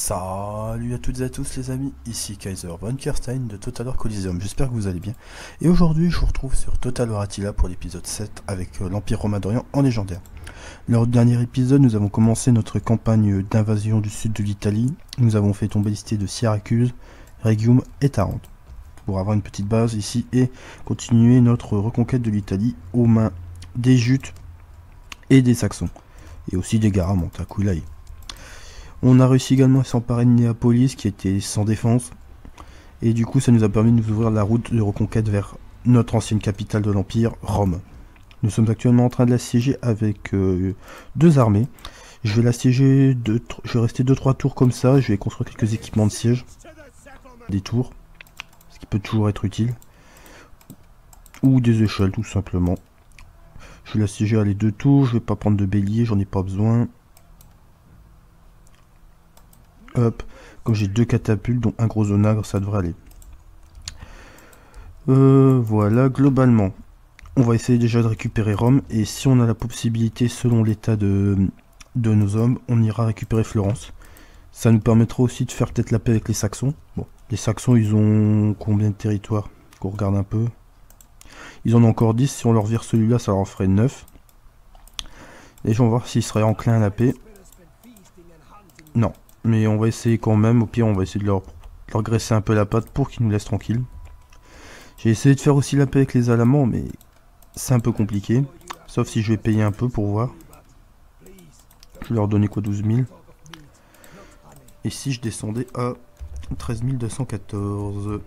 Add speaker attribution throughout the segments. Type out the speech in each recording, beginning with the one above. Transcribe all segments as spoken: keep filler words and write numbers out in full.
Speaker 1: Salut à toutes et à tous les amis, ici Kaiser von Kerstein de Total War Coliseum, j'espère que vous allez bien. Et aujourd'hui je vous retrouve sur Total War Attila pour l'épisode sept avec euh, l'Empire romain d'Orient en légendaire. Lors du dernier épisode, nous avons commencé notre campagne d'invasion du sud de l'Italie. Nous avons fait tomber les cités de Syracuse, Rhegium et Tarente pour avoir une petite base ici et continuer notre reconquête de l'Italie aux mains des Jutes et des Saxons et aussi des Garamantes à Aquilae. On a réussi également à s'emparer de Néapolis qui était sans défense. Et du coup ça nous a permis de nous ouvrir la route de reconquête vers notre ancienne capitale de l'Empire, Rome. Nous sommes actuellement en train de l'assiéger avec euh, deux armées. Je vais l'assiéger, de, je vais rester deux trois tours comme ça. Je vais construire quelques équipements de siège. Des tours, ce qui peut toujours être utile. Ou des échelles tout simplement. Je vais l'assiéger à les deux tours. Je vais pas prendre de bélier, j'en ai pas besoin. Hop, comme j'ai deux catapultes, dont un gros onagre, ça devrait aller. Euh, voilà, globalement, on va essayer déjà de récupérer Rome, et si on a la possibilité, selon l'état de, de nos hommes, on ira récupérer Florence. Ça nous permettra aussi de faire peut-être la paix avec les Saxons. Bon, les Saxons, ils ont combien de territoires? Qu'on regarde un peu. Ils en ont encore dix, si on leur vire celui-là, ça leur en ferait neuf. Et on va voir s'ils seraient enclins à la paix. Non. Mais on va essayer quand même, au pire on va essayer de leur, leur graisser un peu la patte pour qu'ils nous laissent tranquilles. J'ai essayé de faire aussi la paix avec les Alamans, mais c'est un peu compliqué. Sauf si je vais payer un peu pour voir. Je vais leur donner quoi, douze mille. Et si je descendais à treize mille deux cent quatorze.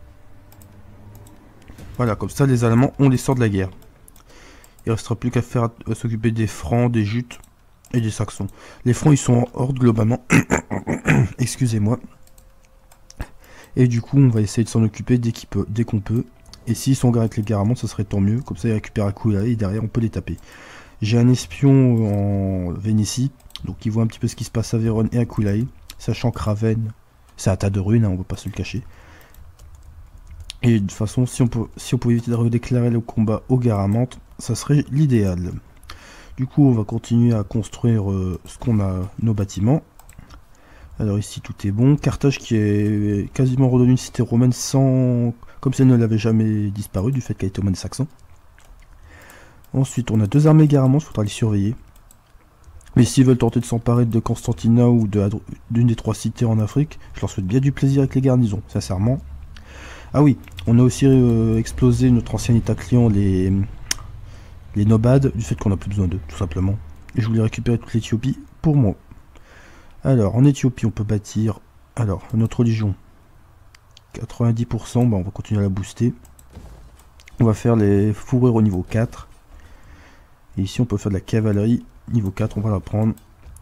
Speaker 1: Voilà, comme ça les Alamans, on les sort de la guerre. Il ne restera plus qu'à faire à s'occuper des Francs, des Jutes et des Saxons. Les Francs ils sont en horde globalement. Excusez-moi. Et du coup on va essayer de s'en occuper dès qu'il peut, dès qu'on peut. Et s'ils sont garés avec les Garamantes, ça serait tant mieux. Comme ça ils récupèrent Aquilae et derrière on peut les taper. J'ai un espion en Vénétie, donc il voit un petit peu ce qui se passe à Vérone et à Aquilae. Sachant que Ravenne, c'est un tas de ruines, hein, on va pas se le cacher. Et de toute façon, si on, peut, si on pouvait éviter de redéclarer le combat aux Garamantes, ça serait l'idéal. Du coup on va continuer à construire euh, ce qu'on a, nos bâtiments. Alors ici tout est bon. Carthage qui est quasiment redevenu une cité romaine sans... comme si elle ne l'avait jamais disparu du fait qu'elle était aux mains des Saxons. Ensuite on a deux armées Garamantes, il faudra les surveiller. Mais s'ils veulent tenter de s'emparer de Constantina ou d'une des trois cités en Afrique, je leur souhaite bien du plaisir avec les garnisons, sincèrement. Ah oui, on a aussi euh, explosé notre ancien état client, les, les Nobades, du fait qu'on n'a plus besoin d'eux, tout simplement. Et je voulais récupérer toute l'Éthiopie pour moi. Alors, en Éthiopie, on peut bâtir... Alors, notre religion, quatre-vingt-dix pour cent, bah, on va continuer à la booster. On va faire les fourrures au niveau quatre. Et ici, on peut faire de la cavalerie. Niveau quatre, on va la prendre.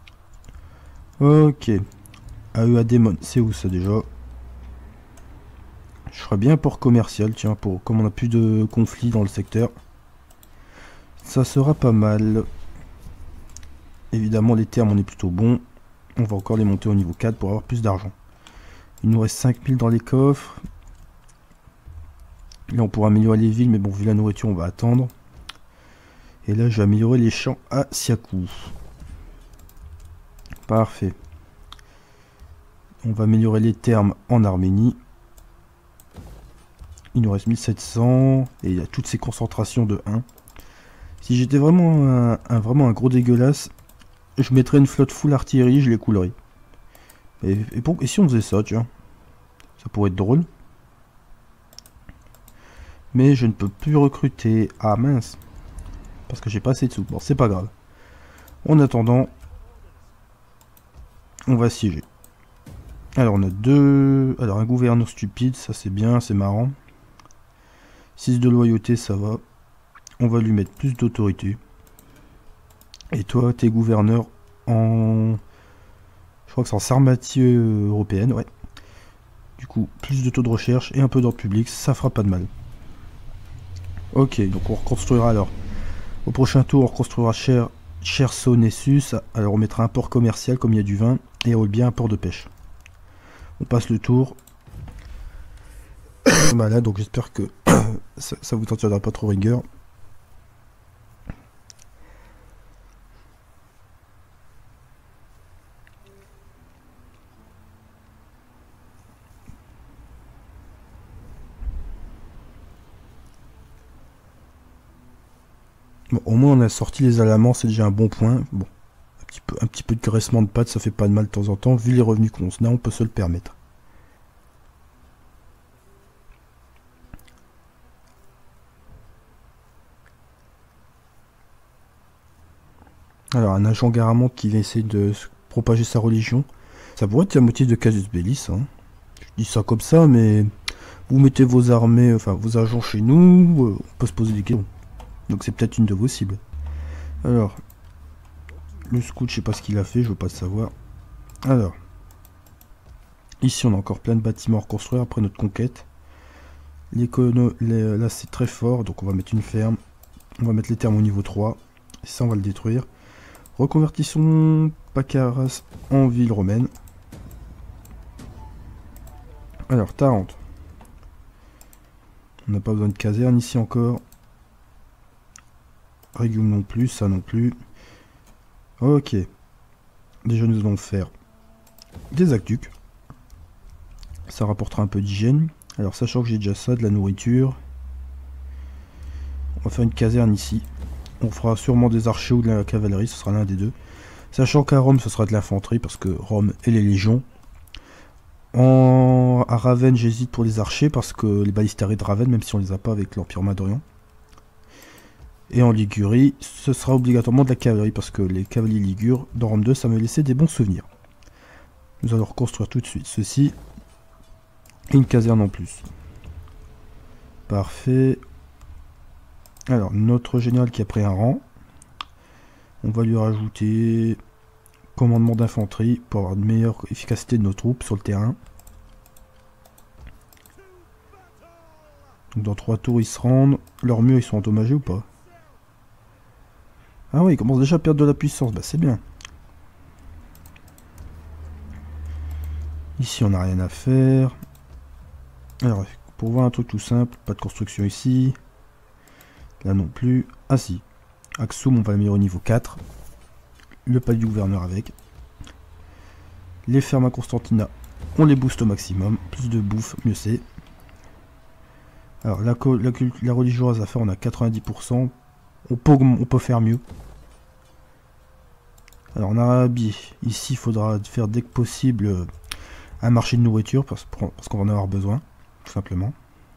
Speaker 1: Ok. A E A Démon, c'est où ça déjà? Je ferais bien un port commercial, tiens, pour comme on n'a plus de conflits dans le secteur. Ça sera pas mal. Évidemment, les termes, on est plutôt bon. On va encore les monter au niveau quatre pour avoir plus d'argent. Il nous reste cinq mille dans les coffres. Là on pourra améliorer les villes, mais bon vu la nourriture on va attendre. Et là je vais améliorer les champs à Siakou. Parfait. On va améliorer les termes en Arménie. Il nous reste mille sept cents. Et il y a toutes ces concentrations de un. Si j'étais vraiment un, un, vraiment un gros dégueulasse, je mettrais une flotte full artillerie, je les coulerais. Et, et, pour, et si on faisait ça, tu vois, ça pourrait être drôle. Mais je ne peux plus recruter. Ah mince. Parce que j'ai pas assez de sous. Bon, c'est pas grave. En attendant, on va siéger. Alors, on a deux... Alors, un gouverneur stupide, ça c'est bien, c'est marrant. six de loyauté, ça va. On va lui mettre plus d'autorité. Et toi, t'es gouverneur en... Je crois que c'est en Sarmatie européenne, ouais. Du coup, plus de taux de recherche et un peu d'ordre public, ça fera pas de mal. Ok, donc on reconstruira alors. Au prochain tour, on reconstruira Cher, Chersonessus. Alors on mettra un port commercial comme il y a du vin. Et on bien un port de pêche. On passe le tour. Voilà, donc j'espère que ça, ça vous tiendra pas trop rigueur. Bon, au moins on a sorti les alamans, c'est déjà un bon point. Bon, un petit peu, un petit peu de graissement de pattes, ça fait pas de mal de temps en temps. Vu les revenus qu'on a, on peut se le permettre. Alors, un agent Garamond qui va essayer de propager sa religion. Ça pourrait être un motif de casus belli, hein. Je dis ça comme ça, mais vous mettez vos armées, enfin vos agents chez nous, euh, on peut se poser des questions. Donc c'est peut-être une de vos cibles. Alors, le scout, je sais pas ce qu'il a fait, je veux pas le savoir. Alors, ici on a encore plein de bâtiments à reconstruire après notre conquête. L'écono, les, là c'est très fort, donc on va mettre une ferme. On va mettre les termes au niveau trois. Et ça on va le détruire. Reconvertissons Pacaras en ville romaine. Alors, Tarente. On n'a pas besoin de caserne ici encore. Régum non plus, ça non plus. Ok. Déjà nous allons faire des aqueducs. Ça rapportera un peu d'hygiène. Alors sachant que j'ai déjà ça, de la nourriture. On va faire une caserne ici. On fera sûrement des archers ou de la cavalerie, ce sera l'un des deux. Sachant qu'à Rome ce sera de l'infanterie parce que Rome et les légions. En... À Ravenne j'hésite pour les archers parce que les balistards de Ravenne, même si on les a pas avec l'Empire Madrian. Et en Ligurie, ce sera obligatoirement de la cavalerie parce que les cavaliers ligures dans Rome deux ça me laissait des bons souvenirs. Nous allons reconstruire tout de suite ceci. Et une caserne en plus. Parfait. Alors, notre général qui a pris un rang. On va lui rajouter commandement d'infanterie pour avoir une meilleure efficacité de nos troupes sur le terrain. Donc dans trois tours ils se rendent. Leurs murs ils sont endommagés ou pas? Ah oui, ils commencent déjà à perdre de la puissance, bah c'est bien. Ici on n'a rien à faire. Alors pour voir un truc tout simple, pas de construction ici. Là non plus. Ah si. Axum on va le mettre au niveau quatre. Le palais du gouverneur avec. Les fermes à Constantina, on les booste au maximum. Plus de bouffe, mieux c'est. Alors la, la, la religieuse à faire, on a quatre-vingt-dix pour cent. On peut, on peut faire mieux. Alors en Arabie, ici il faudra faire dès que possible un marché de nourriture parce, parce qu'on va en avoir besoin, tout simplement.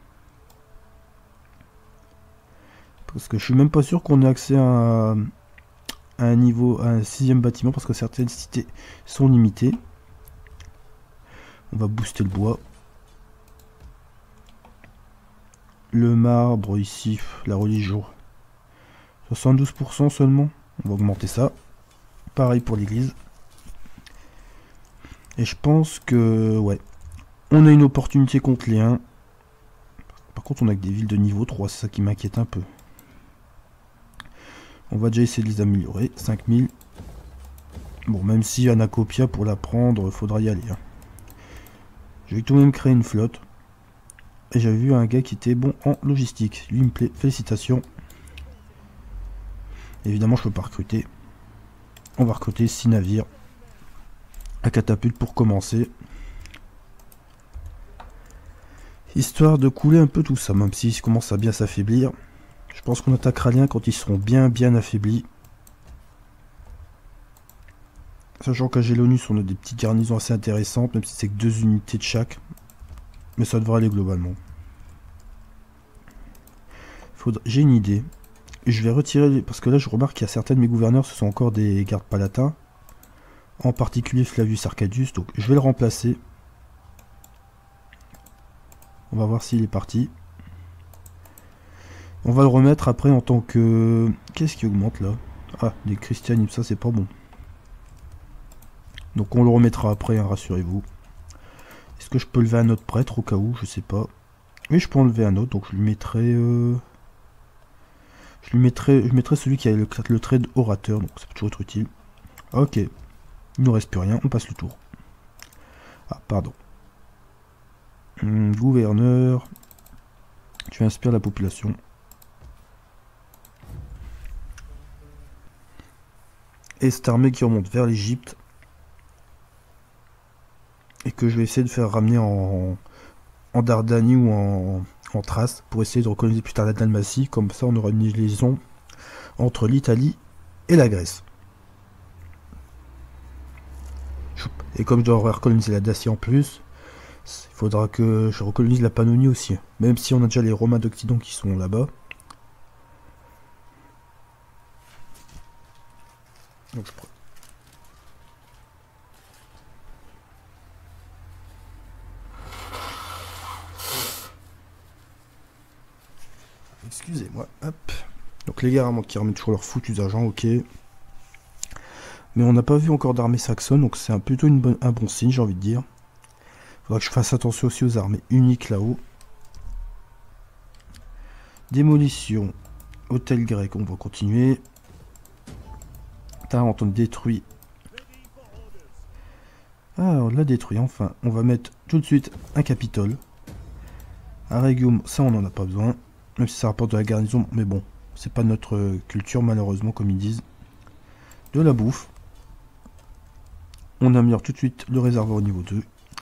Speaker 1: Parce que je suis même pas sûr qu'on ait accès à, à un niveau, à un sixième bâtiment parce que certaines cités sont limitées. On va booster le bois. Le marbre ici, la religion. soixante-douze pour cent seulement. On va augmenter ça. Pareil pour l'église. Et je pense que, ouais, on a une opportunité contre les uns. Par contre, on a que des villes de niveau trois, c'est ça qui m'inquiète un peu. On va déjà essayer de les améliorer. cinq mille. Bon, même si Anacopia, pour la prendre, faudra y aller. Hein. Je vais tout de même créer une flotte. Et j'avais vu un gars qui était bon en logistique. Lui, il me plaît. Félicitations. Évidemment, je peux pas recruter. On va recruter six navires à catapulte pour commencer. Histoire de couler un peu tout ça, même s'ils commencent à bien s'affaiblir. Je pense qu'on attaquera rien quand ils seront bien bien affaiblis. Sachant qu'à Gélonus, on a des petites garnisons assez intéressantes, même si c'est que deux unités de chaque. Mais ça devrait aller globalement. Faudra... J'ai une idée. Je vais retirer, parce que là je remarque qu'il y a certains de mes gouverneurs, ce sont encore des gardes palatins. En particulier Flavius Arcadius, donc je vais le remplacer. On va voir s'il est parti. On va le remettre après en tant que... Qu'est-ce qui augmente là? Ah, des christianismes, ça c'est pas bon. Donc on le remettra après, hein, rassurez-vous. Est-ce que je peux lever un autre prêtre au cas où? Je sais pas. Oui, je peux enlever un autre, donc je lui mettrai... Euh... Je lui mettrai, je mettrai celui qui a le, le trait d'orateur, donc ça peut toujours être utile. Ok. Il nous reste plus rien, on passe le tour. Ah, pardon. Hum, gouverneur. Tu inspires la population. Et cette armée qui remonte vers l'Égypte. Et que je vais essayer de faire ramener en, en Dardanie ou en... en Thrace pour essayer de recoloniser plus tard la Dalmatie, comme ça on aura une liaison entre l'Italie et la Grèce. Et comme je dois recoloniser la Dacie en plus, il faudra que je recolonise la Pannonie aussi. Même si on a déjà les Romains d'Occident qui sont là-bas. Donc je prends. Excusez-moi, hop. Donc les gars qui remettent toujours leur foutus agents, ok. Mais on n'a pas vu encore d'armée saxonne, donc c'est un, plutôt une bonne, un bon signe, j'ai envie de dire. Faudra que je fasse attention aussi aux armées uniques là-haut. Démolition. Hôtel grec, on va continuer. Tarentum détruit. Ah, on l'a détruit, enfin. On va mettre tout de suite un Capitole. Un Regium, ça on n'en a pas besoin. Même si ça rapporte de la garnison, mais bon. C'est pas notre culture, malheureusement, comme ils disent. De la bouffe. On améliore tout de suite le réservoir au niveau deux.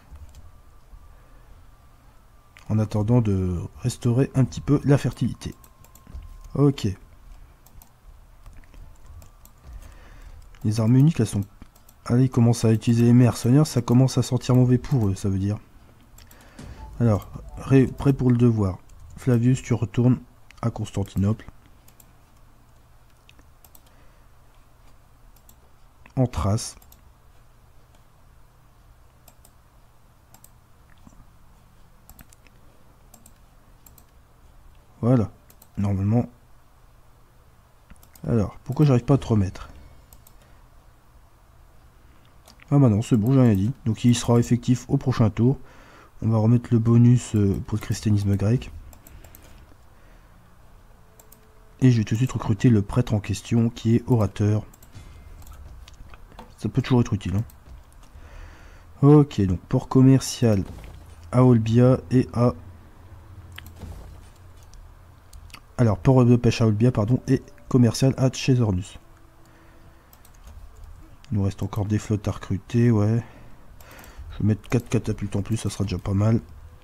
Speaker 1: En attendant de restaurer un petit peu la fertilité. Ok. Les armes uniques, elles sont... Allez, ils commencent à utiliser les mercenaires, ça commence à sentir mauvais pour eux, ça veut dire. Alors, prêt pour le devoir. Flavius, tu retournes à Constantinople. En Thrace. Voilà. Normalement. Alors, pourquoi j'arrive pas à te remettre? Ah bah non, c'est bon, j'ai rien dit. Donc il sera effectif au prochain tour. On va remettre le bonus pour le christianisme grec. Et je vais tout de suite recruter le prêtre en question qui est orateur. Ça peut toujours être utile. Hein. Ok, donc port commercial à Olbia et à... Alors, port de pêche à Olbia, pardon, et commercial à Tchezornus. Il nous reste encore des flottes à recruter, ouais. Je vais mettre quatre catapultes en plus, ça sera déjà pas mal.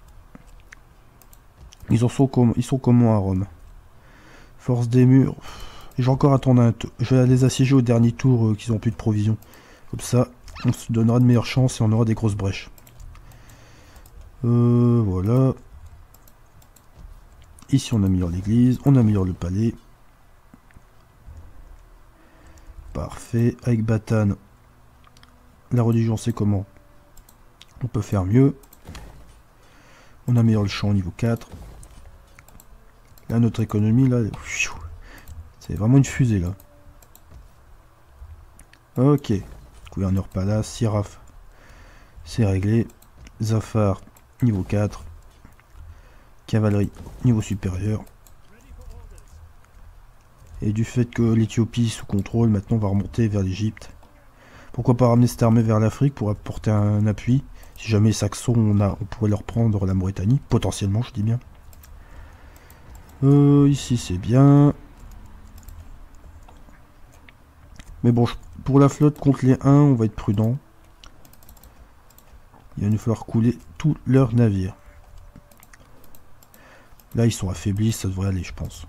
Speaker 1: Ils en sont comme ils sont comment à Rome? Force des murs. J'ai encore attendu un tour. Je vais les assiéger au dernier tour euh, qu'ils ont plus de provisions. Comme ça, on se donnera de meilleures chances et on aura des grosses brèches. Euh, voilà. Ici on améliore l'église, on améliore le palais. Parfait. Avec Batane, la religion c'est comment? On peut faire mieux. On améliore le champ au niveau quatre. Là notre économie là, c'est vraiment une fusée là. Ok. Gouverneur Palace, Siraf, c'est réglé. Zafar, niveau quatre. Cavalerie, niveau supérieur. Et du fait que l'Éthiopie est sous contrôle, maintenant on va remonter vers l'Égypte. Pourquoi pas ramener cette armée vers l'Afrique pour apporter un appui. Si jamais les Saxons, on, a, on pourrait leur prendre la Mauritanie. Potentiellement, je dis bien. Euh, ici c'est bien. Mais bon, pour la flotte contre les uns, on va être prudent. Il va nous falloir couler tous leurs navires. Là, ils sont affaiblis, ça devrait aller, je pense.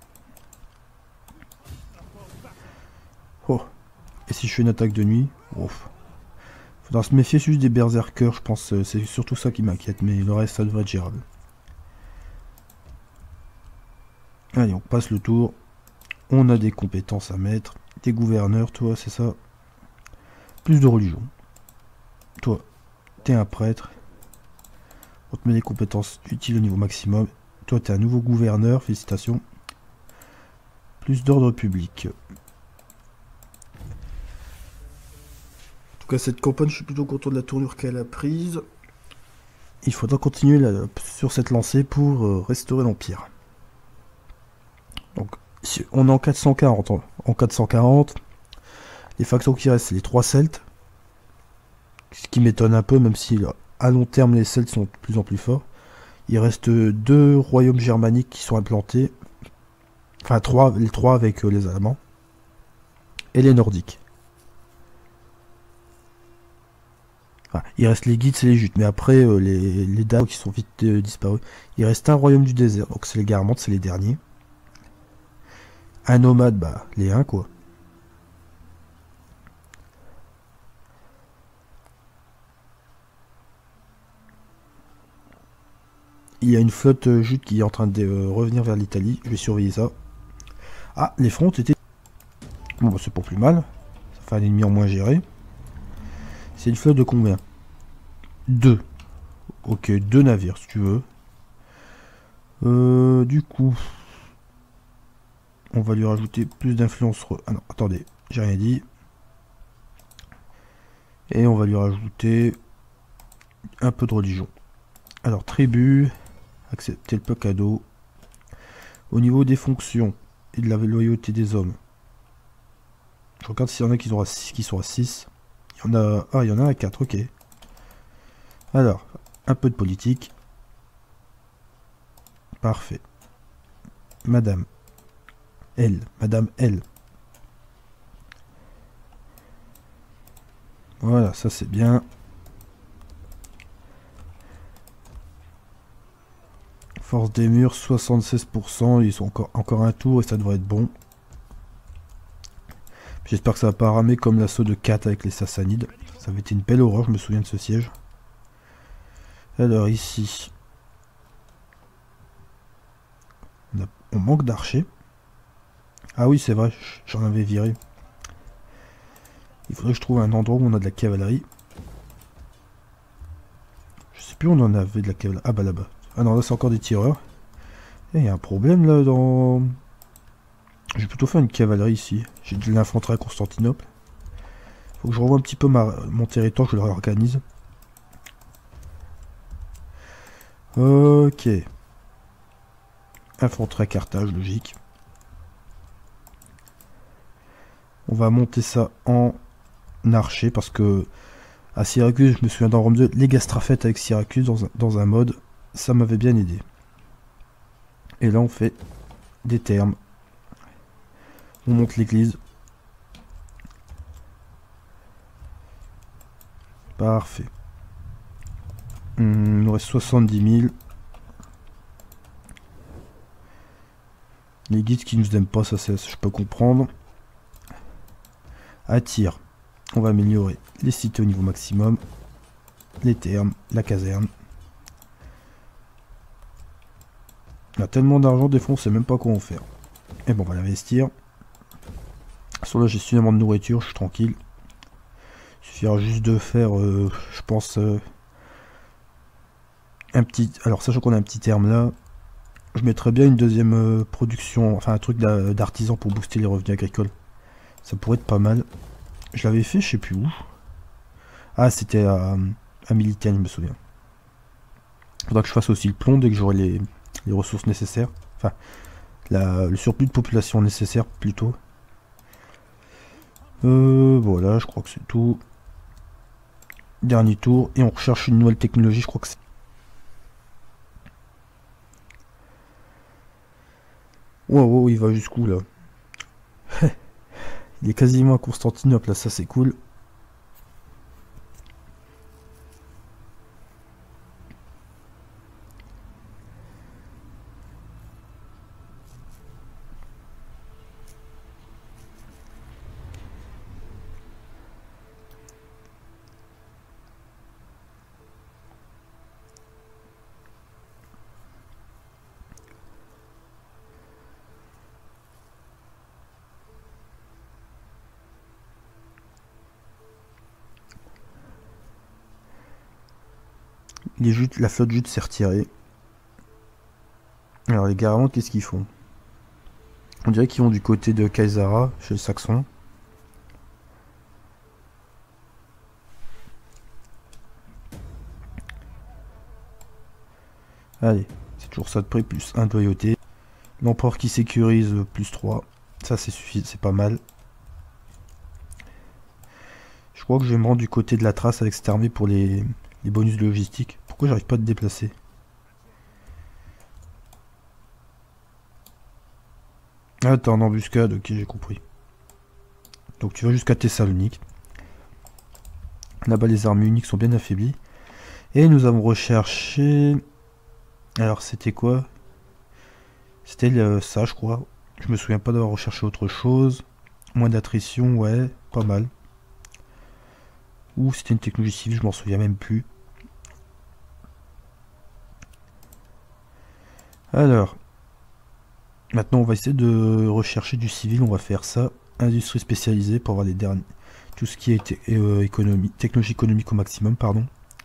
Speaker 1: Oh. Et si je fais une attaque de nuit? Ouf. Faudra se méfier juste des berserkers, je pense. C'est surtout ça qui m'inquiète, mais le reste, ça devrait être gérable. Allez, on passe le tour. On a des compétences à mettre. Des gouverneurs, toi, c'est ça. Plus de religion. Toi, t'es un prêtre. On te met des compétences utiles au niveau maximum. Toi, t'es un nouveau gouverneur, félicitations. Plus d'ordre public. En tout cas, cette campagne, je suis plutôt content de la tournure qu'elle a prise. Il faudra continuer là, sur cette lancée pour euh, restaurer l'Empire. Donc, si on est en quatre cent quarante. En quatre cent quarante, les factions qui restent, c'est les trois Celtes. Ce qui m'étonne un peu, même si à long terme, les Celtes sont de plus en plus forts. Il reste deux royaumes germaniques qui sont implantés. Enfin, trois, les trois avec euh, les Allemands. Et les Nordiques. Enfin, il reste les Guides et les Jutes. Mais après, euh, les, les Danes qui sont vite euh, disparus. Il reste un royaume du désert. Donc c'est les Guermantes, c'est les derniers. Un nomade, bah, les uns, quoi. Il y a une flotte euh, jute qui est en train de euh, revenir vers l'Italie. Je vais surveiller ça. Ah, les fronts étaient... Bon, bah, c'est pas plus mal. Ça fait un ennemi en moins géré. C'est une flotte de combien? Deux. Ok, deux navires, si tu veux. Euh, du coup... On va lui rajouter plus d'influence... Re... Ah non, attendez, j'ai rien dit. Et on va lui rajouter... un peu de religion. Alors, tribu... Accepter le peu cadeau. Au niveau des fonctions et de la loyauté des hommes. Je regarde s'il y en a qui sont à six. Qui sont à six. Il y en a... Ah, il y en a à quatre, ok. Alors, un peu de politique. Parfait. Madame. Elle. Madame L. Voilà, ça c'est bien. Force des murs, soixante-seize pour cent. Ils sont encore, encore un tour et ça devrait être bon. J'espère que ça va pas ramer comme l'assaut de Kat avec les Sassanides. Ça avait été une belle horreur, je me souviens de ce siège. Alors ici, on, a, on manque d'archers. Ah oui, c'est vrai, j'en avais viré. Il faudrait que je trouve un endroit où on a de la cavalerie. Je sais plus où on en avait de la cavalerie. Ah bah là-bas. Ah non, là c'est encore des tireurs. Et il y a un problème là dans... Je vais plutôt faire une cavalerie ici. J'ai de l'infanterie à Constantinople. Faut que je revoie un petit peu ma... mon territoire, je le réorganise. Ok. Infanterie à Carthage, logique. On va monter ça en archer parce que à Syracuse, je me souviens dans Rome deux, les gastrafettes avec Syracuse dans un, dans un mode, ça m'avait bien aidé. Et là on fait des termes. On monte l'église. Parfait. Hum, il nous reste soixante-dix mille. Les guides qui nous aiment pas, ça, ça je peux comprendre. Attire. On va améliorer les cités au niveau maximum. Les termes, la caserne. On a tellement d'argent, des fois on sait même pas quoi en faire. Et bon, on va l'investir. Sur là j'ai suffisamment de nourriture, je suis tranquille. Il suffira juste de faire, euh, je pense, euh, un petit... Alors sachant qu'on a un petit terme là, je mettrais bien une deuxième euh, production, enfin un truc d'artisan pour booster les revenus agricoles. Ça pourrait être pas mal. Je l'avais fait, je sais plus où. Ah, c'était à, à Militaine, je me souviens. Faudra que je fasse aussi le plomb dès que j'aurai les, les ressources nécessaires. Enfin, la, le surplus de population nécessaire plutôt. Euh, voilà, je crois que c'est tout. Dernier tour, et on recherche une nouvelle technologie, je crois que c'est... Wow, wow, il va jusqu'où là? Il est quasiment à Constantinople, là, ça c'est cool. Les jutes, la flotte jute s'est retirée. Alors les Garamantes, qu'est-ce qu'ils font? On dirait qu'ils vont du côté de Caesarea, chez les Saxons. Allez, c'est toujours ça de prix, plus un de loyauté. L'empereur qui sécurise, plus trois. Ça c'est suffisant, c'est pas mal. Je crois que je vais me rendre du côté de la trace avec cette armée pour les, les bonus de logistique. Pourquoi j'arrive pas à te déplacer? Ah, t'es en embuscade, ok, j'ai compris. Donc tu vas jusqu'à Thessalonique. Là-bas, les armées uniques sont bien affaiblies. Et nous avons recherché... Alors, c'était quoi? C'était ça, je crois. Je me souviens pas d'avoir recherché autre chose. Moins d'attrition, ouais, pas mal. Ou c'était une technologie civile, je m'en souviens même plus. Alors, maintenant on va essayer de rechercher du civil, on va faire ça. Industrie spécialisée pour avoir les derniers. Tout ce qui est euh, économie, technologie économique au maximum, pardon.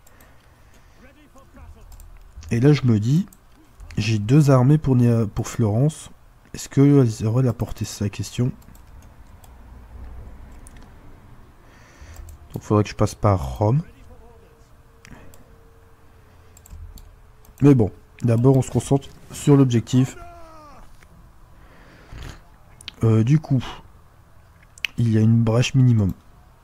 Speaker 1: Et là je me dis, j'ai deux armées pour, pour Florence. Est-ce qu'elles auraient la portée, c'est la question. Donc il faudrait que je passe par Rome. Mais bon, d'abord on se concentre sur l'objectif. Euh, du coup, il y a une brèche minimum.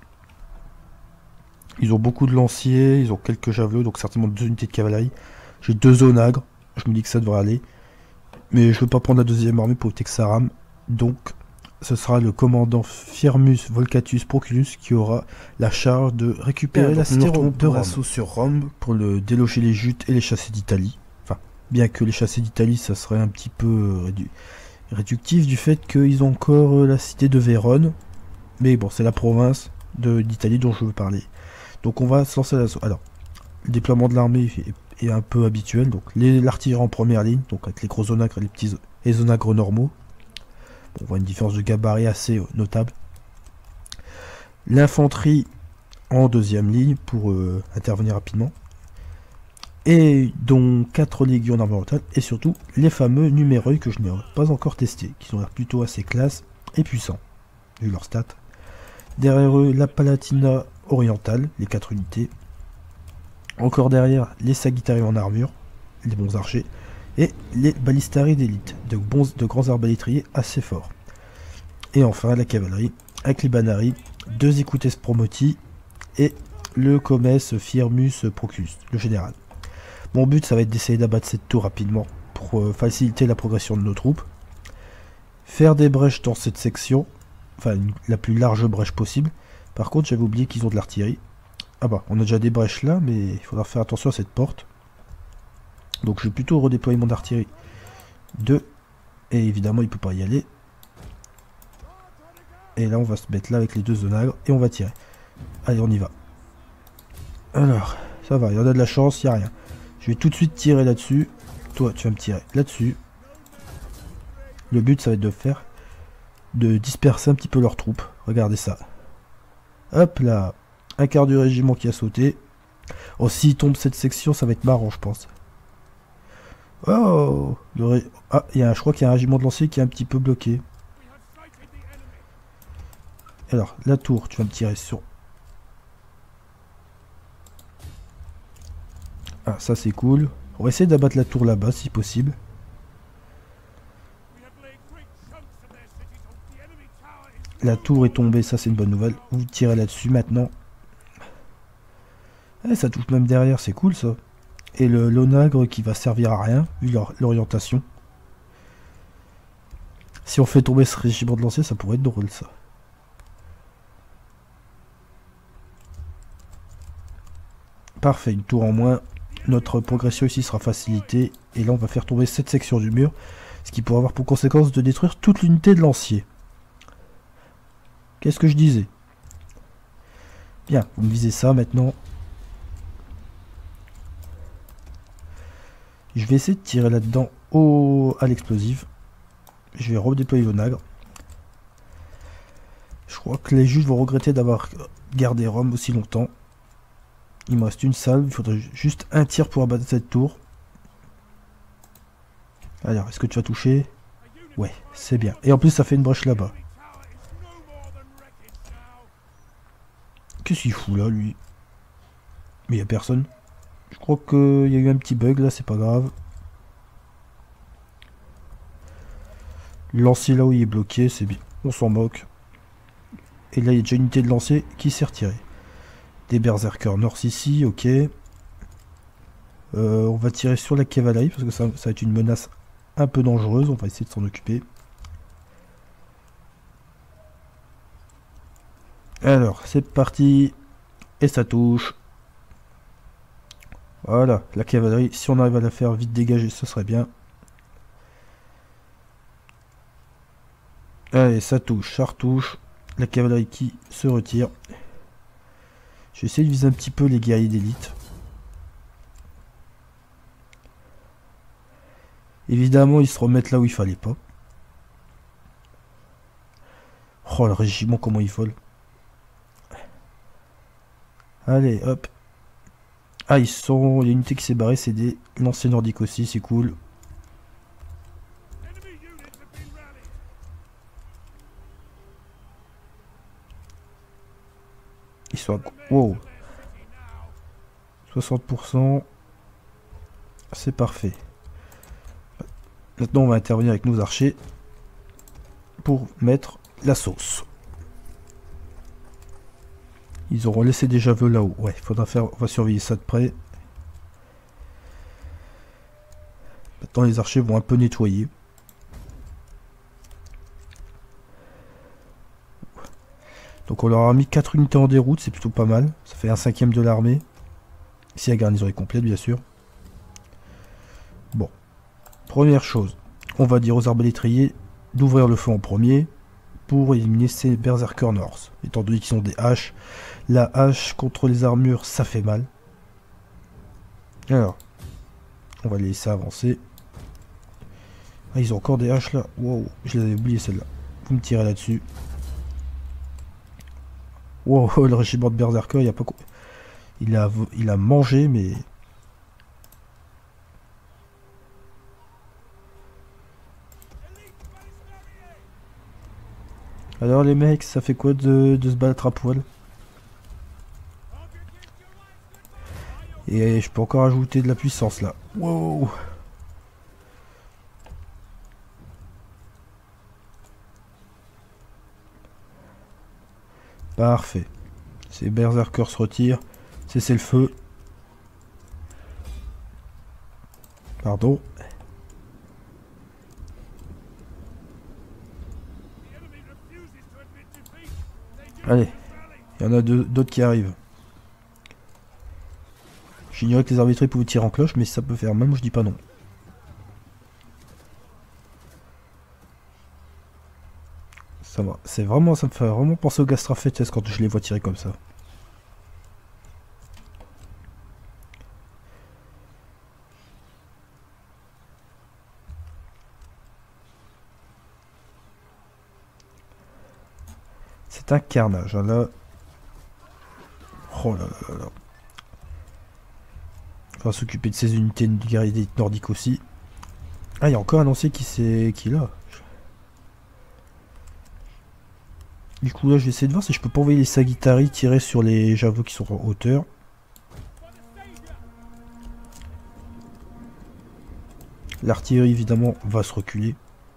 Speaker 1: Ils ont beaucoup de lanciers, ils ont quelques javelots, donc certainement deux unités de cavalerie. J'ai deux onagres, je me dis que ça devrait aller. Mais je veux pas prendre la deuxième armée pour éviter que ça rame. Donc, ce sera le commandant Firmus Volcatus Proculus qui aura la charge de récupérer la cité de l'assaut sur Rome pour le déloger les jutes et les chasser d'Italie. Enfin, bien que les chasser d'Italie, ça serait un petit peu rédu réductif du fait qu'ils ont encore la cité de Vérone. Mais bon, c'est la province d'Italie dont je veux parler. Donc on va se lancer à l'assaut. Alors, le déploiement de l'armée est, est un peu habituel. Donc l'artillerie en première ligne, donc avec les gros onagres et les petits les onagres normaux. Bon, on voit une différence de gabarit assez euh, notable. L'infanterie en deuxième ligne pour euh, intervenir rapidement. Et dont quatre légions d'armement et surtout les fameux numéreuils que je n'ai pas encore testés, qui ont l'air plutôt assez classe et puissants, vu leurs stats. Derrière eux, la Palatina orientale, les quatre unités. Encore derrière, les Sagittarius en armure, les bons archers. Et les Ballistari d'élite, de, bons, de grands arbalétriers assez forts. Et enfin, la cavalerie, avec les Banari, deux Écoutes Promoti et le Comes Firmus Proculus, le général. Mon but, ça va être d'essayer d'abattre cette tour rapidement pour euh, faciliter la progression de nos troupes. Faire des brèches dans cette section, enfin une, la plus large brèche possible. Par contre, j'avais oublié qu'ils ont de l'artillerie. Ah bah, on a déjà des brèches là, mais il faudra faire attention à cette porte. Donc je vais plutôt redéployer mon artillerie. deux. Et évidemment, il ne peut pas y aller. Et là, on va se mettre là avec les deux onagres et on va tirer. Allez, on y va. Alors, ça va, il y en a de la chance, il n'y a rien. Je vais tout de suite tirer là-dessus. Toi, tu vas me tirer là-dessus. Le but, ça va être de faire... de disperser un petit peu leurs troupes. Regardez ça. Hop là. Un quart du régiment qui a sauté. Oh, s'il tombe cette section, ça va être marrant, je pense. Oh le ré... Ah, y a, je crois qu'il y a un régiment de lanciers qui est un petit peu bloqué. Alors, la tour, tu vas me tirer sur... Ah, ça c'est cool. On va essayer d'abattre la tour là-bas, si possible. La tour est tombée, ça c'est une bonne nouvelle. Vous tirez là-dessus maintenant. Eh, ça touche même derrière, c'est cool ça. Et le l'onagre qui va servir à rien, vu l'orientation. Si on fait tomber ce régiment de lanciers, ça pourrait être drôle ça. Parfait, une tour en moins. Notre progression ici sera facilitée. Et là on va faire tomber cette section du mur. Ce qui pourrait avoir pour conséquence de détruire toute l'unité de lancier. Qu'est-ce que je disais? Bien, vous me visez ça maintenant. Je vais essayer de tirer là-dedans au... à l'explosive. Je vais redéployer l'onagre. Je crois que les juges vont regretter d'avoir gardé Rome aussi longtemps. Il me reste une salve. Il faudrait juste un tir pour abattre cette tour. Alors, est-ce que tu vas toucher? Ouais, c'est bien. Et en plus, ça fait une brèche là-bas. Qu'est-ce qu'il fout là, lui? Mais il n'y a personne. Je crois qu'il y a eu un petit bug là, c'est pas grave. Lancer là où il est bloqué, c'est bien. On s'en moque. Et là, il y a déjà une unité de lancer qui s'est retirée. Des berserkers north ici, ok. Euh, on va tirer sur la cavalerie parce que ça, ça va être une menace un peu dangereuse. On va essayer de s'en occuper. Alors, c'est parti. Et ça touche. Voilà, la cavalerie. Si on arrive à la faire vite dégager, ce serait bien. Allez, ça touche, ça retouche. La cavalerie qui se retire. Je vais essayer de viser un petit peu les guerriers d'élite. Évidemment, ils se remettent là où il fallait pas. Oh, le régiment, comment il vole. Allez, hop. Ah, ils sont... Il y a une unité qui s'est barrée, c'est des lanciers nordiques aussi, c'est cool. Ils sont... Wow. soixante pour cent. C'est parfait. Maintenant, on va intervenir avec nos archers pour mettre la sauce. Ils auront laissé des javelots là-haut. Ouais, faudra faire... On va surveiller ça de près. Maintenant, les archers vont un peu nettoyer. Donc on leur a mis quatre unités en déroute, c'est plutôt pas mal. Ça fait un cinquième de l'armée. Si la garnison est complète, bien sûr. Bon. Première chose, on va dire aux arbalétriers d'ouvrir le feu en premier pour éliminer ces berserkers north. Étant donné qu'ils ont des haches, la hache contre les armures, ça fait mal. Alors, on va les laisser avancer. Ah, ils ont encore des haches là. Wow, je les avais oubliées celles-là. Vous me tirez là-dessus. Wow, le régiment de berserkers, il a pas... Il a, il a mangé, mais... Alors les mecs, ça fait quoi de, de se battre à poil? Et je peux encore ajouter de la puissance là. Wow. Parfait. Ces berserkers se retirent. Cessez le feu. Pardon. Allez. Il y en a d'autres qui arrivent. J'ignorais que les arbitres pouvaient tirer en cloche, mais ça peut faire mal, moi je dis pas non. Ça va. C'est vraiment, ça me fait vraiment penser au Gastrafetes quand je les vois tirer comme ça. C'est un carnage, hein, là. Oh là là là là. On va s'occuper de ces unités de guerriers d'élite nordique aussi. Ah, il y a encore un lancier qui s'est... qui est là. Du coup, là, je vais essayer de voir si je peux pas envoyer les Sagittari tirer sur les javelots qui sont en hauteur. L'artillerie, évidemment, va se reculer.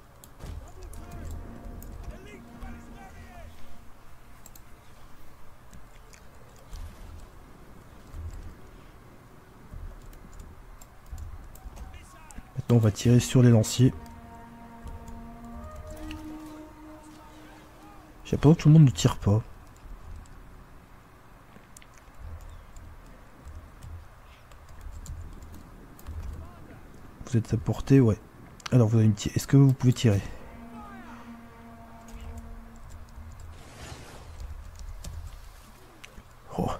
Speaker 1: Maintenant, on va tirer sur les lanciers. J'ai l'impression que tout le monde ne tire pas. Vous êtes à portée, ouais. Alors, vous avez une tir... Est-ce que vous pouvez tirer? Oh.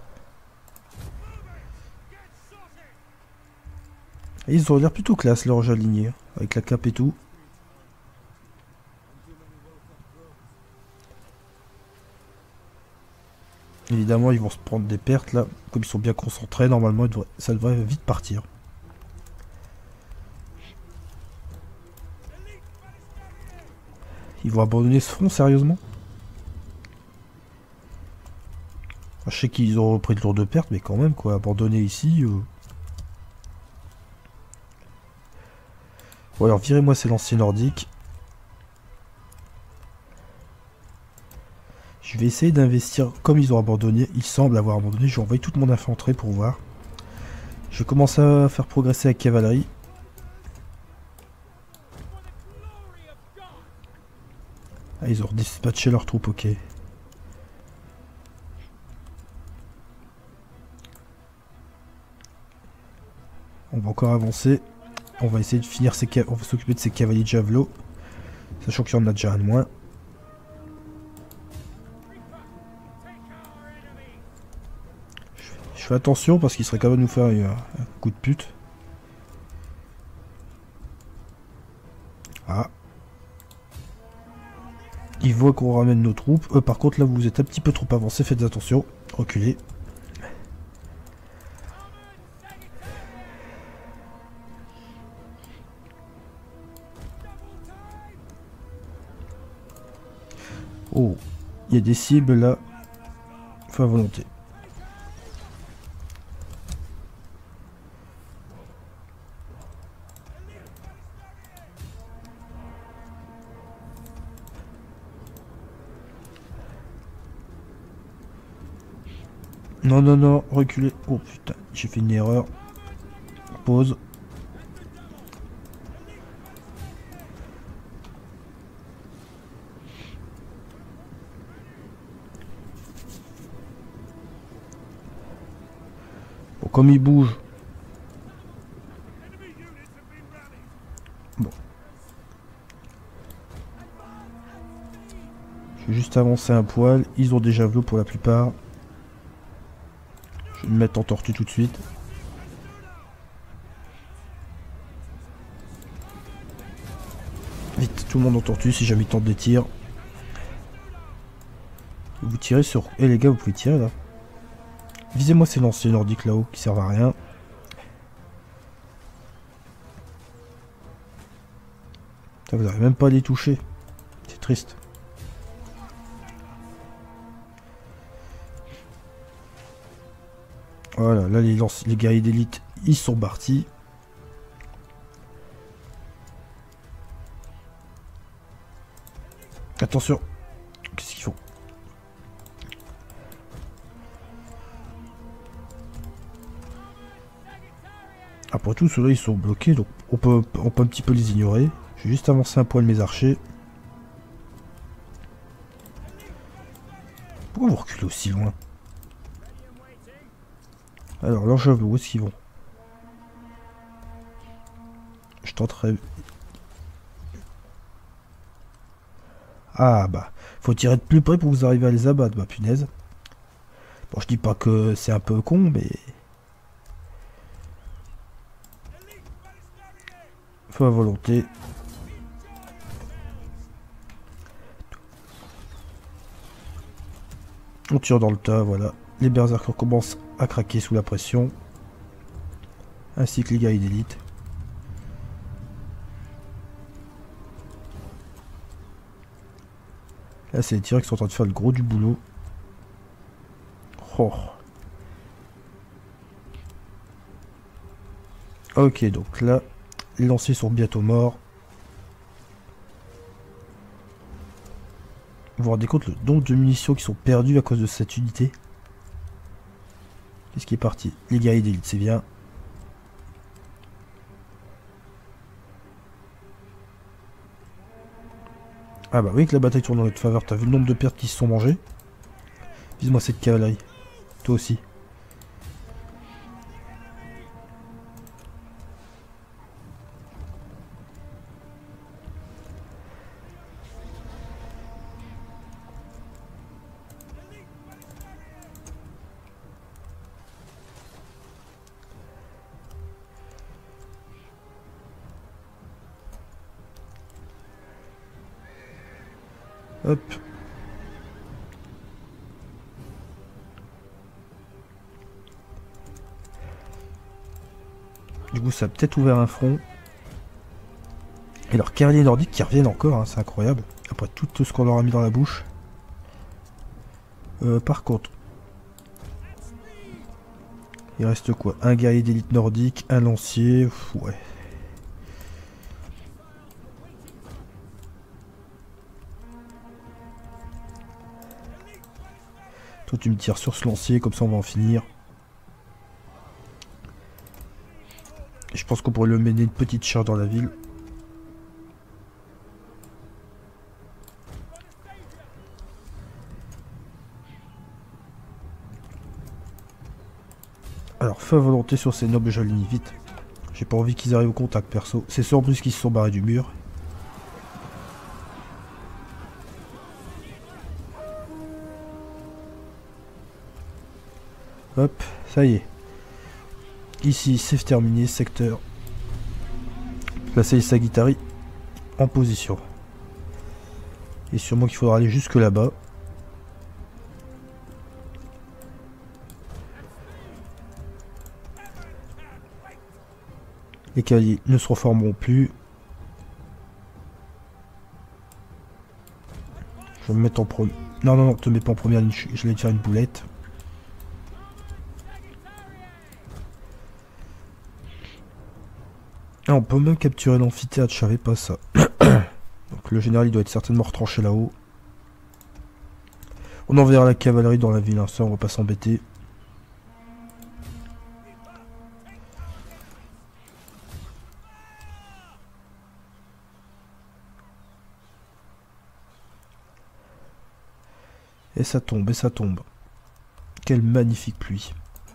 Speaker 1: Et ils ont l'air plutôt classe, leur jeu aligné, avec la cape et tout. Évidemment, ils vont se prendre des pertes là. Comme ils sont bien concentrés, normalement, devrait... ça devrait vite partir. Ils vont abandonner ce front, sérieusement? Je sais qu'ils ont repris de lourdes pertes, mais quand même, quoi. Abandonner ici... Euh... Bon, alors, virez-moi ces lanciers nordiques. Je vais essayer d'investir comme ils ont abandonné. Ils semblent avoir abandonné. Je vais envoyer toute mon infanterie pour voir. Je vais commencer à faire progresser la cavalerie. Ah, ils ont dispatché leurs troupes, ok. On va encore avancer. On va essayer de finir ces... On va s'occuper de ces cavaliers de javelot. Sachant qu'il y en a déjà un de moins. fais attention parce qu'il serait capable de nous faire un, un coup de pute. Ah. Il voit qu'on ramène nos troupes. Euh, par contre, là, vous êtes un petit peu trop avancé. Faites attention. Reculez. Oh. Il y a des cibles là. Faut à volonté. Non, non, non, reculez. Oh putain, j'ai fait une erreur. Pause. Bon, comme il bouge. Bon. Je vais juste avancer un poil. Ils ont des javelots pour la plupart. Je vais me mettre en tortue tout de suite. Vite, tout le monde en tortue si jamais il tente des tirs. Vous tirez sur... Eh les gars, vous pouvez tirer là. Visez-moi ces lanciers nordiques là-haut qui servent à rien. Ça, vous n'arrivez même pas à les toucher. C'est triste. Voilà, là les, lance... les guerriers d'élite, ils sont partis. Attention. Qu'est-ce qu'ils font? Après tout, ceux-là, ils sont bloqués, donc on peut, on peut un petit peu les ignorer. Je vais juste avancer un poil mes archers. Pourquoi vous reculez aussi loin? Alors, leurs javelots, où est-ce qu'ils vont? Je tenterai... Ah bah, faut tirer de plus près pour vous arriver à les abattre, bah punaise. Bon, je dis pas que c'est un peu con, mais... Faut à volonté. On tire dans le tas, voilà. Les berserkers commencent à craquer sous la pression. Ainsi que les guerriers d'élite. Là, c'est les tireurs qui sont en train de faire le gros du boulot. Oh. Ok, donc là, les lanciers sont bientôt morts. Vous vous rendez compte le nombre de munitions qui sont perdues à cause de cette unité? Qu'est-ce qui est parti? Les guerriers d'élite, c'est bien. Ah bah oui, que la bataille tourne en notre faveur. T'as vu le nombre de pertes qui se sont mangées? Vise-moi cette cavalerie. Toi aussi. Hop. Du coup, ça a peut-être ouvert un front. Et leurs cavaliers nordiques qui reviennent encore, hein, c'est incroyable. Après tout ce qu'on leur a mis dans la bouche. Euh, par contre, il reste quoi? Un guerrier d'élite nordique, un lancier. Pff, ouais. Toi, tu me tires sur ce lancier, comme ça on va en finir. Et je pense qu'on pourrait le mener une petite charge dans la ville. Alors, feu à volonté sur ces nobles jolies, vite. J'ai pas envie qu'ils arrivent au contact, perso. C'est ceux en plus qui se sont barrés du mur. Hop, Ça y est. Ici, c'est terminé, secteur. Placer les Sagittari en position. Et sûrement qu'il faudra aller jusque là-bas. Les cavaliers ne se reformeront plus. Je vais me mettre en premier. Non, non, non, te mets pas en première ligne. Je vais te faire une boulette. Ah, on peut même capturer l'amphithéâtre, je savais pas ça. Donc le général il doit être certainement retranché là-haut. On enverra la cavalerie dans la ville, hein. Ça on va pas s'embêter. Et ça tombe, et ça tombe. Quelle magnifique pluie.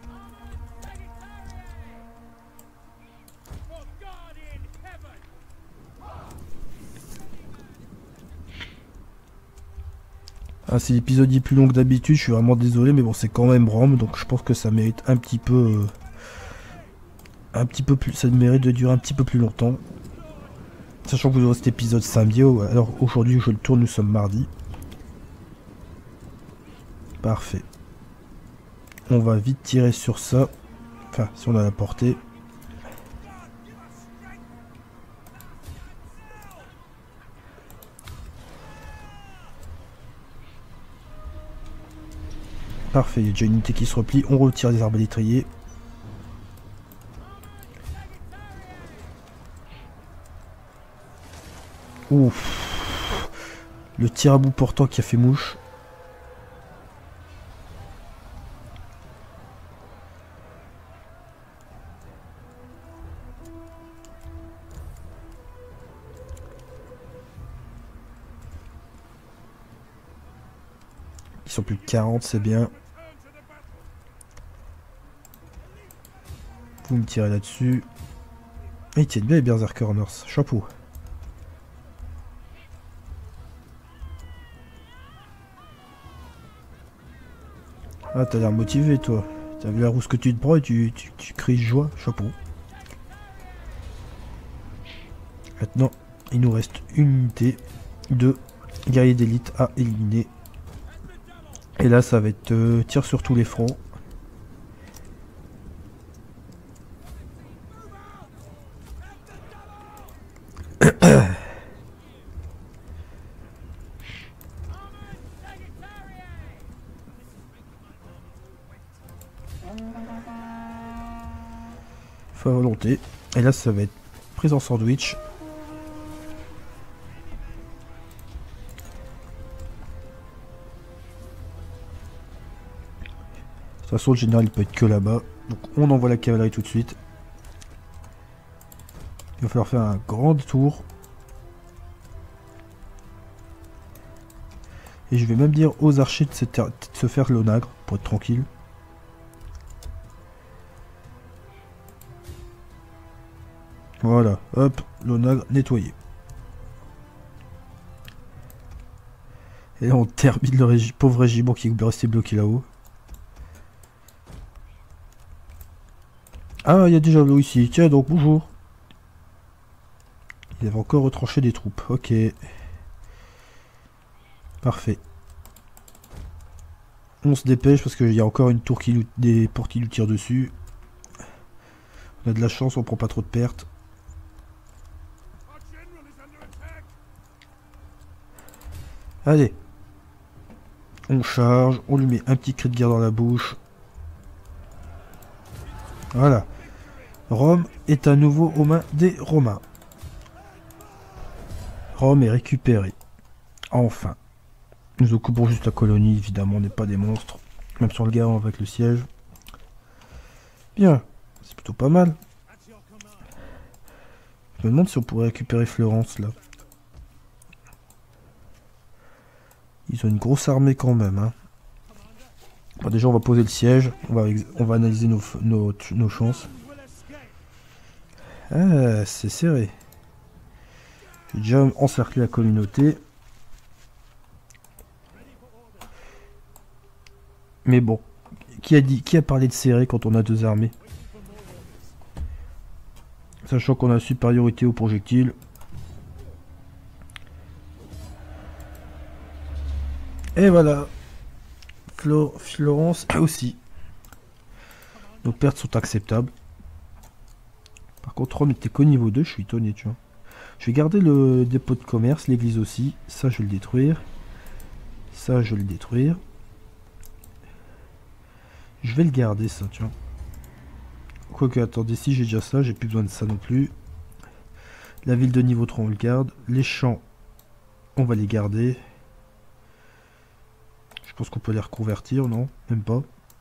Speaker 1: Ah, si l'épisode est plus long que d'habitude, je suis vraiment désolé, mais bon, c'est quand même Rome, donc je pense que ça mérite un petit peu... Euh, un petit peu plus... Ça mérite de durer un petit peu plus longtemps. Sachant que vous aurez cet épisode samedi, alors aujourd'hui je le tourne, nous sommes mardi. Parfait. On va vite tirer sur ça. Enfin, si on a la portée. Parfait, il y a déjà une unité qui se replie. On retire des arbalétriers. Ouf. Le tir à bout portant qui a fait mouche. Ils sont plus de quarante, c'est bien. Vous me tirez là-dessus. Et ils tiennent bien les Berserker North. Chapeau. Ah, t'as l'air motivé, toi. T'as vu la rousse que tu te prends et tu, tu, tu cries joie. Chapeau. Maintenant, il nous reste une unité de guerriers d'élite à éliminer. Et là, ça va être euh, tir sur tous les fronts. Faut à volonté. Et là, ça va être prise en sandwich. De toute façon, le général il peut être que là-bas. Donc on envoie la cavalerie tout de suite. Il va falloir faire un grand tour. Et je vais même dire aux archers de se, de se faire l'onagre pour être tranquille. Voilà, hop, l'onagre nettoyé. Et là on termine le régi pauvre régiment qui est resté bloqué là-haut. Ah, il y a déjà l'eau ici. Tiens donc, bonjour. Il avait encore retranché des troupes. Ok. Parfait. On se dépêche parce qu'il y a encore une tour qui nous... des portes qui nous tirent dessus. On a de la chance, on prend pas trop de pertes. Allez. On charge, on lui met un petit cri de guerre dans la bouche. Voilà. Rome est à nouveau aux mains des Romains. Rome est récupérée. Enfin. Nous occupons juste la colonie, évidemment, on n'est pas des monstres. Même sur le garant avec le siège. Bien. C'est plutôt pas mal. Je me demande si on pourrait récupérer Florence, là. Ils ont une grosse armée quand même, hein. Bon, déjà, on va poser le siège. On va, on va analyser nos, nos, nos chances. Ah, c'est serré. J'ai déjà encerclé la communauté. Mais bon, Qui a dit, qui a parlé de serrer quand on a deux armées? Sachant qu'on a supériorité aux projectiles. Et voilà. Flo Florence aussi. Nos pertes sont acceptables. Par contre, Rome était qu'au niveau deux, je suis étonné, tu vois. Je vais garder le dépôt de commerce, l'église aussi. Ça, je vais le détruire. Ça, je vais le détruire. Je vais le garder, ça, tu vois. Quoique, attendez, si j'ai déjà ça, j'ai plus besoin de ça non plus. La ville de niveau trois, on le garde. Les champs, on va les garder. Je pense qu'on peut les reconvertir, non? Même pas.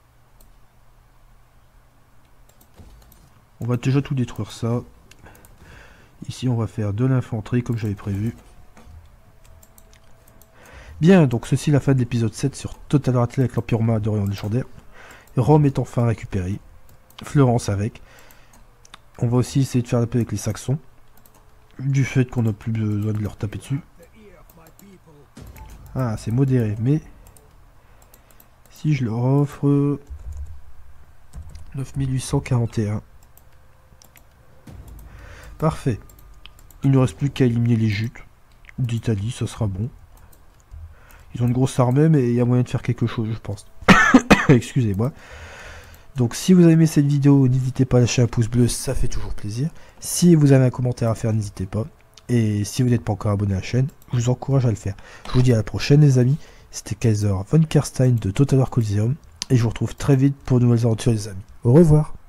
Speaker 1: On va déjà tout détruire ça. Ici, on va faire de l'infanterie, comme j'avais prévu. Bien, donc ceci est la fin de l'épisode sept sur Total War Athlé avec l'Empire romain d'Orient légendaire. Rome est enfin récupérée. Florence avec. On va aussi essayer de faire la paix avec les Saxons. Du fait qu'on n'a plus besoin de leur taper dessus. Ah, c'est modéré, mais... Si je leur offre... neuf mille huit cent quarante et un. Parfait. Il ne reste plus qu'à éliminer les jutes d'Italie, ça sera bon. Ils ont une grosse armée, mais il y a moyen de faire quelque chose, je pense. Excusez-moi. Donc si vous avez aimé cette vidéo, n'hésitez pas à lâcher un pouce bleu, ça fait toujours plaisir. Si vous avez un commentaire à faire, n'hésitez pas. Et si vous n'êtes pas encore abonné à la chaîne, je vous encourage à le faire. Je vous dis à la prochaine les amis. C'était Kaiser von Kerstein de Total War Coliseum. Et je vous retrouve très vite pour de nouvelles aventures les amis. Au revoir.